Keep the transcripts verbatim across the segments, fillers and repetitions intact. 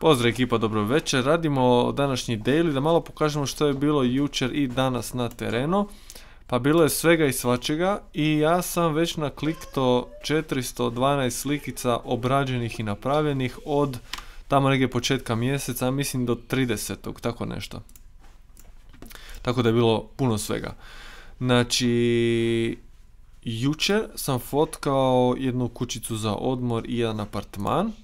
Pozdrav ekipa, dobro večer. Radimo današnji daily da malo pokažemo što je bilo jučer i danas na terenu. Pa bilo je svega i svačega i ja sam već naklikto četiristo dvanaest slikica obrađenih i napravljenih od tamo negdje početka mjeseca, mislim do tridesetog, tako nešto. Tako da je bilo puno svega. Znači, jučer sam fotkao jednu kućicu za odmor i jedan apartman.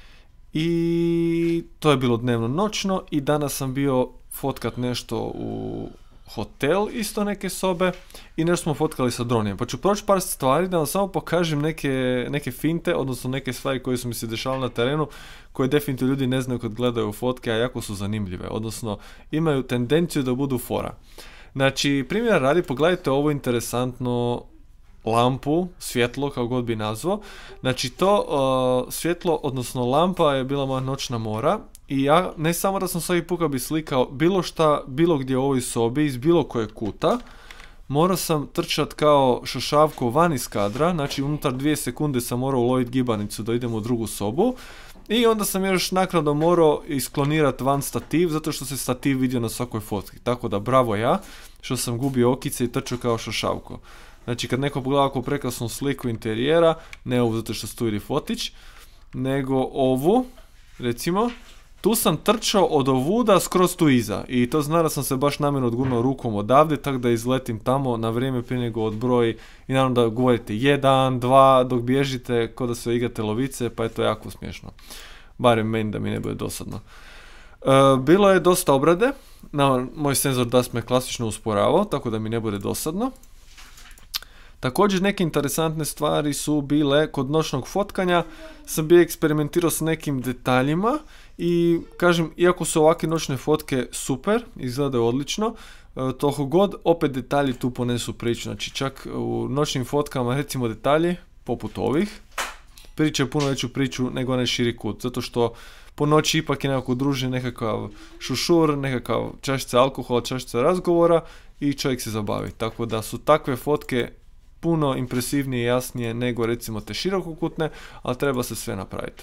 I to je bilo dnevno noćno i danas sam bio fotkat nešto u hotel, isto neke sobe i nešto smo fotkali sa dronjem. Pa ću proći par stvari da vam samo pokažem neke, neke finte, odnosno neke stvari koje su mi se dešavale na terenu, koje definitivno ljudi ne znaju kad gledaju fotke, a jako su zanimljive, odnosno imaju tendenciju da budu fora. Znači, primjer radi, pogledajte ovo interesantno lampu, svjetlo, kao god bi nazvao. Znači to uh, svjetlo, odnosno lampa je bila moja noćna mora i ja ne samo da sam svaki put kad bi slikao bilo šta, bilo gdje u ovoj sobi, iz bilo koje kuta, morao sam trčat kao šašavko van iz kadra, znači unutar dvije sekunde sam morao uloviti gibanicu da idem u drugu sobu i onda sam još naknadno morao isklonirati van stativ, zato što se stativ vidio na svakoj fotki, tako da bravo ja, što sam gubio okice i trčao kao šašavko. Znači kad neko pogleda ovako prekrasnu sliku interijera, ne ovu zato što tu vidi fotić, nego ovu, recimo, tu sam trčao od ovuda skroz tu iza i to zna da sam se baš namjerno odgurnuo rukom odavde, tako da izletim tamo na vrijeme prije nego odbroji i naravno da govorite jedan, dva, dok bježite ko da se igrate lovice, pa je to jako smiješno. Barem meni da mi ne bude dosadno. E, bilo je dosta obrade, na, moj senzor D A S me klasično usporavao, tako da mi ne bude dosadno. Također neke interesantne stvari su bile kod noćnog fotkanja, sam bio eksperimentirao s nekim detaljima i kažem, iako su ovakve noćne fotke super, izgledaju odlično, toliko god opet detalji tu ponesu priču, znači čak u noćnim fotkama recimo detalji poput ovih pričaju puno veću priču nego onaj širi kut, zato što po noći ipak je nekako druži nekakav šušur, nekakav čašica alkohola, čašica razgovora i čovjek se zabavi, tako da su takve fotke puno impresivnije i jasnije nego recimo te širokokutne, ali treba se sve napraviti.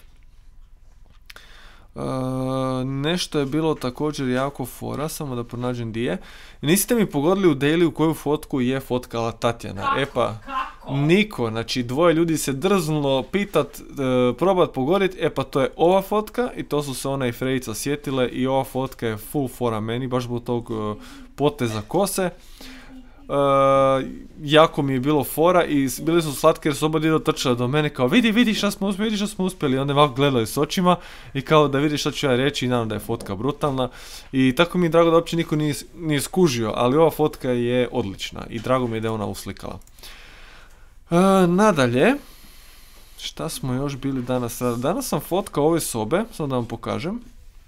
E, nešto je bilo također jako fora, samo da pronađem di je. Niste mi pogodili u daily u koju fotku je fotkala Tatjana. Kako? E pa, niko, znači dvoje ljudi se drznulo pitat, e, probat pogodit, e pa to je ova fotka i to su se ona i Frejica sjetile i ova fotka je full fora meni, baš zbog tog e, poteza kose. Uh, jako mi je bilo fora i bili su slatki jer su oba djedo trčali do mene kao vidi, vidi šta smo uspjeli, vidi šta smo uspjeli i onda ovako gledaju s očima i kao da vidi šta ću ja reći i naravno da je fotka brutalna i tako mi je drago da uopće niko nije, nije skužio, ali ova fotka je odlična i drago mi je da je ona uslikala. Uh, nadalje, šta smo još bili danas? Danas sam fotkao ove sobe, samo da vam pokažem.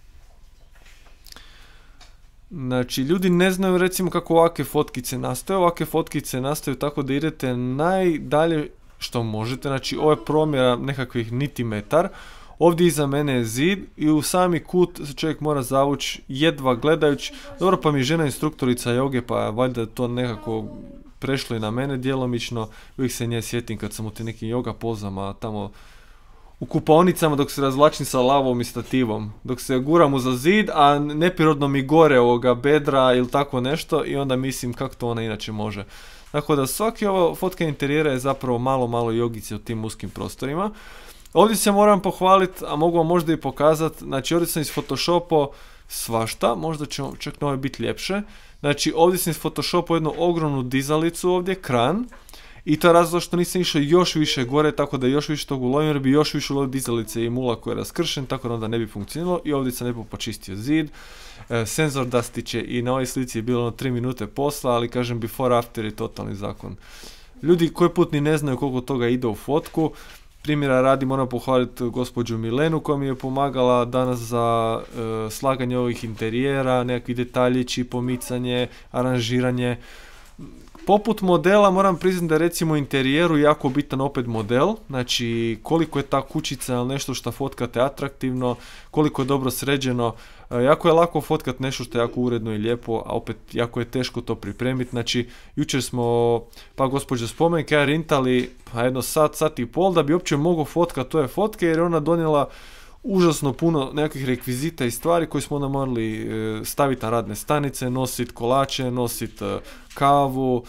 Znači, ljudi ne znaju recimo kako ovakve fotkice nastaju. Ovakve fotkice nastaju tako da idete najdalje što možete. Znači, ovo je promjera nekakvih niti metar. Ovdje iza mene je zid i u sami kut se čovjek mora zavući jedva gledajući. Dobro, pa mi je žena instruktorica joge, pa valjda to nekako prešlo i na mene djelomično. Uvijek se nje sjetim kad sam u te nekim joga pozama tamo u kupaonicama dok se razvlačim sa lavom i stativom, dok se guram uza zid, a neprirodno mi gore ovoga bedra ili tako nešto i onda mislim kako to ona inače može. Tako da svaki ovo fotka interijera je zapravo malo malo jogice u tim uskim prostorima. Ovdje se moram pohvaliti, a mogu vam možda i pokazati, znači ovdje sam isfotoshopao svašta, možda će čak na ovo biti ljepše. Znači ovdje sam isfotoshopao jednu ogromnu dizalicu ovdje, kran. I to je razlog što nisam išao još više gore, tako da još više tog ulovim, jer bi još više ulovio dizalice i mula koji je raskršen, tako da onda ne bi funkcioniralo. I ovdje sam lijepo počistio zid. E, senzor dastiće i na ovoj slici je bilo ono tri minute posla, ali kažem before after je totalni zakon. Ljudi koji put ni ne znaju koliko toga ide u fotku. Primjera radi moram pohvaliti gospođu Milenu koja mi je pomagala danas za e, slaganje ovih interijera, nekakvi detaljići, pomicanje, aranžiranje. Poput modela moram priznati da je recimo u interijeru jako bitan opet model, znači koliko je ta kućica ili nešto što fotkate atraktivno, koliko je dobro sređeno, jako je lako fotkat nešto što je jako uredno i lijepo, a opet jako je teško to pripremiti, znači jučer smo, pa gospođa Spomenka ja rintali pa jedno sat, sat i pol da bi uopće mogao fotkat tove fotke jer je ona donijela užasno puno nekakvih rekvizita i stvari koje smo onda morali e, staviti na radne stanice, nositi kolače, nositi e, kavu,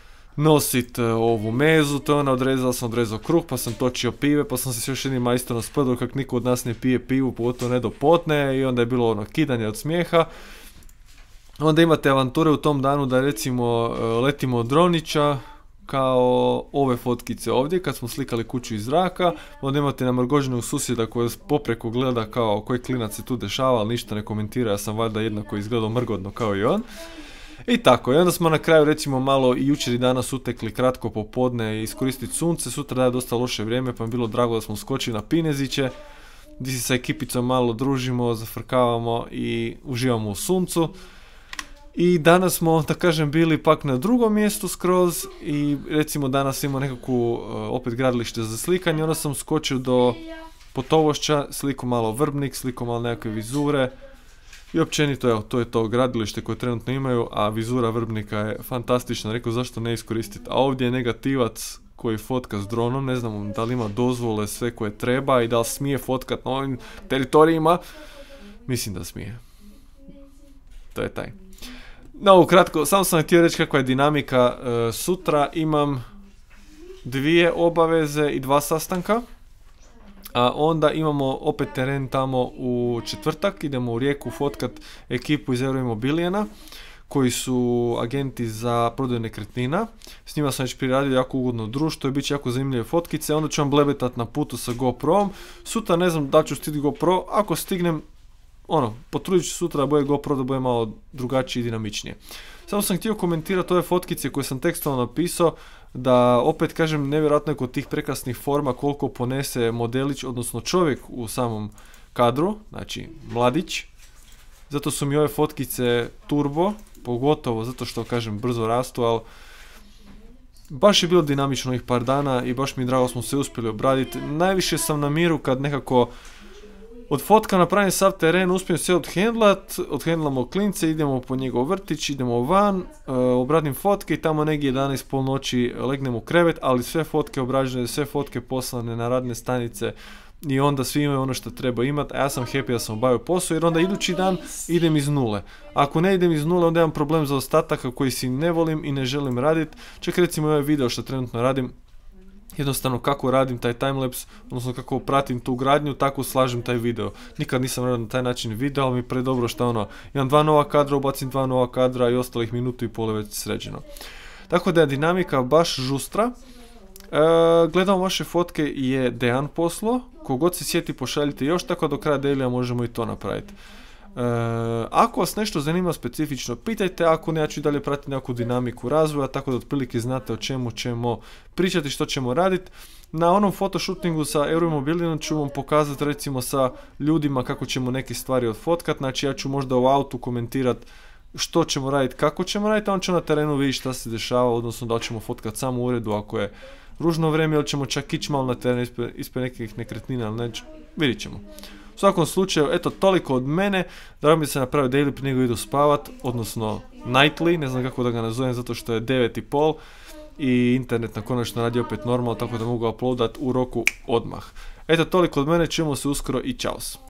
nositi e, ovu mezu, to je ona odrezala sam odrezao kruh, pa sam točio pive, pa sam se s još jednim majstorom spodao kako niko od nas ne pije pivu, pogotovo ne do potne, i onda je bilo ono kidanje od smijeha. Onda imate avanture u tom danu da recimo e, letimo od Dronića, kao ove fotkice ovdje, kad smo slikali kuću iz zraka, onda imate namrgođenog susjeda koji popreko gleda kao koji klinac se tu dešava, ali ništa ne komentira, ja sam valjda jednako izgledao mrgodno kao i on. I tako, i onda smo na kraju recimo malo i jučer i danas utekli kratko popodne i iskoristiti sunce, sutra da je dosta loše vrijeme, pa mi je bilo drago da smo skočili na Pineziće, gdje se sa ekipicom malo družimo, zafrkavamo i uživamo u suncu. I danas smo, da kažem, bili pak na drugom mjestu skroz i recimo danas imamo nekakvu uh, opet gradilište za slikanje, onda sam skočio do Potovošća, sliku malo Vrbnik, sliku malo nekakve vizure i općenito, evo, to je to gradilište koje trenutno imaju, a vizura Vrbnika je fantastična, rekao zašto ne iskoristiti. A ovdje je negativac koji fotka s dronom, ne znam da li ima dozvole sve koje treba i da li smije fotkat na ovim teritorijima, mislim da smije. To je taj. No, ukratko, samo sam htio reći kakva je dinamika. E, sutra imam dvije obaveze i dva sastanka, a onda imamo opet teren tamo u četvrtak, idemo u Rijeku fotkat ekipu iz Euroimobilijena, koji su agenti za prodaju nekretnina. S njima sam već priradio jako ugodno društvo i bit će jako zanimljive fotkice, onda ću vam blebetat na putu sa GoProm. Sutra ne znam da ću stigti GoPro, ako stignem, ono, potrudit ću sutra da bude GoPro, da bude malo drugačije i dinamičnije. Samo sam htio komentirati ove fotkice koje sam tekstualno napisao, da opet kažem, nevjerojatno je kod tih prekrasnih forma koliko ponese modelić, odnosno čovjek u samom kadru, znači mladić. Zato su mi ove fotkice turbo, pogotovo zato što, kažem, brzo rastu, ali baš je bilo dinamično ovih par dana i baš mi je drago smo se uspjeli obraditi. Najviše sam na miru kad nekako od fotka napravim sav teren, uspijem sve odhendlat, odhendlamo klince, idemo po njegov vrtić, idemo van, e, obradim fotke i tamo negdje jedanaest pol noći legnem u krevet, ali sve fotke obrađene, sve fotke poslane na radne stanice i onda svi imaju ono što treba imati, a ja sam happy da sam obavio posao, jer onda idući dan idem iz nule. Ako ne idem iz nule, onda imam problem za ostataka koji si ne volim i ne želim raditi. Čak recimo ovaj video što trenutno radim, jednostavno kako radim taj timelapse, odnosno kako pratim tu gradnju, tako slažem taj video. Nikad nisam radio na taj način video, ali mi je predobro što ono, imam dva nova kadra, ubacim dva nova kadra i ostalih minutu i pol je već sređeno. Tako da je dinamika baš žustra. E, gledamo vaše fotke je Dejan poslo, kogod se sjeti pošaljite još, tako do kraja delija možemo i to napraviti. E, ako vas nešto zanima specifično, pitajte, ako ne, ja ću i dalje pratiti neku dinamiku razvoja, tako da otprilike znate o čemu ćemo pričati, što ćemo raditi. Na onom fotoshootingu sa Euroimobilijenom ću vam pokazati recimo sa ljudima kako ćemo neke stvari odfotkat, znači ja ću možda u autu komentirati što ćemo raditi, kako ćemo raditi, a on će na terenu vidjeti šta se dešava, odnosno da li ćemo fotkat samo u uredu ako je ružno vrijeme, ili ćemo čak ići malo na teren ispred, ispred nekih nekretnina, ali neću, vidit ćemo. U svakom slučaju, eto, toliko od mene. Drago mi se napravio daily prije nego idu spavat, odnosno nightly, ne znam kako da ga nazovem zato što je devet i pol i internet na konačno radi opet normalno, tako da mogu uploadat u roku odmah. Eto, toliko od mene, čujemo se uskoro i čaos.